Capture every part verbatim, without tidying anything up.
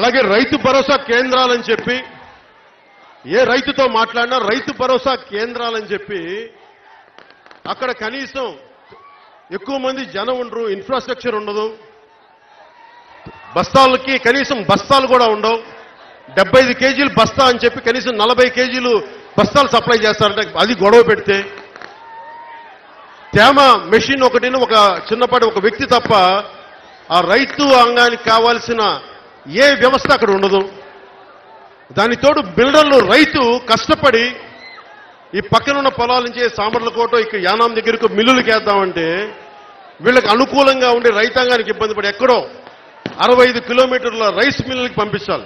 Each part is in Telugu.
అలాగే రైతు భరోసా కేంద్రాలని చెప్పి ఏ రైతుతో మాట్లాడినా రైతు భరోసా కేంద్రాలని చెప్పి అక్కడ కనీసం ఎక్కువ మంది జనం ఉండరు, ఇన్ఫ్రాస్ట్రక్చర్ ఉండదు, బస్తాలకి కనీసం బస్తాలు కూడా ఉండవు. డెబ్బై ఐదు కేజీలు బస్తా అని చెప్పి కనీసం నలభై కేజీలు బస్తాలు సప్లై చేస్తారంటే అది గొడవ పెడితే, తేమ మెషిన్ ఒకటిని ఒక చిన్నపాటి ఒక వ్యక్తి తప్ప ఆ రైతు అంగానికి కావాల్సిన ఏ వ్యవస్థ అక్కడ ఉండదు. దానితోడు బిల్డర్లు రైతు కష్టపడి ఈ పక్కనున్న పొలాల నుంచి సామర్లకోట ఇక్కడ యానాం దగ్గరకు మిల్లులకు వేద్దామంటే వీళ్ళకి అనుకూలంగా ఉండే రైతాంగానికి ఇబ్బంది పడి ఎక్కడో అరవై ఐదు కిలోమీటర్ల రైస్ మిల్లులకి పంపించాలి.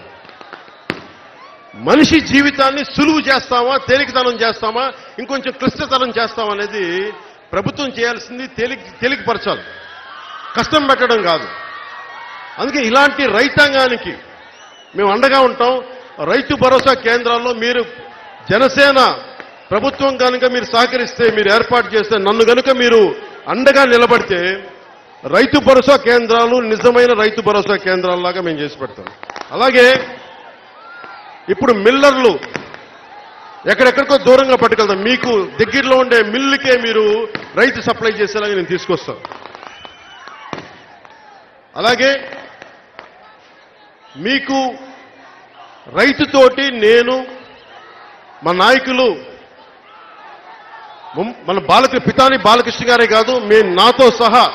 మనిషి జీవితాన్ని సులువు చేస్తామా, తేలికతనం చేస్తామా, ఇంకొంచెం క్లిష్టతరం చేస్తామా అనేది ప్రభుత్వం చేయాల్సింది. తేలిక తేలికపరచాలి, కష్టం పెట్టడం కాదు. అందుకే ఇలాంటి రైతాంగానికి మేము అండగా ఉంటాం. రైతు భరోసా కేంద్రాల్లో మీరు జనసేన ప్రభుత్వం కనుక మీరు సహకరిస్తే, మీరు ఏర్పాటు చేస్తే, నన్ను కనుక మీరు అండగా నిలబడితే రైతు భరోసా కేంద్రాలు నిజమైన రైతు భరోసా కేంద్రాల్లాగా మేము చేసి పెడతాం. అలాగే ఇప్పుడు మిల్లర్లు ఎక్కడెక్కడికో దూరంగా పట్టుకెళ్తాం. మీకు దగ్గరలో ఉండే మిల్లుకే మీరు రైతు సప్లై చేసేలాగా నేను తీసుకొస్తాను. అలాగే మీకు రైతుతోటి నేను మా నాయకులు మన బాలక పితాని బాలకృష్ణ గారే కాదు, మేము నాతో సహా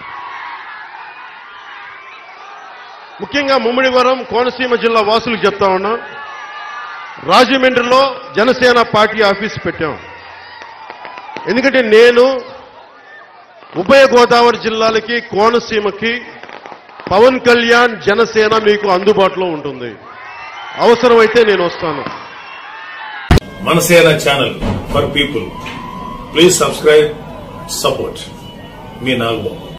ముఖ్యంగా ముమ్మిడివరం కోనసీమ జిల్లా వాసులకు చెప్తా ఉన్నాం. రాజమండ్రిలో జనసేన పార్టీ ఆఫీస్ పెట్టాం. ఎందుకంటే నేను ఉభయ గోదావరి జిల్లాలకి కోనసీమకి పవన్ కళ్యాణ్ జనసేన మీకు అందుబాటులో ఉంటుంది. అవసరమైతే నేను వస్తాను. Manasena channel for people. Please subscribe, support. మీ నాగబాబు.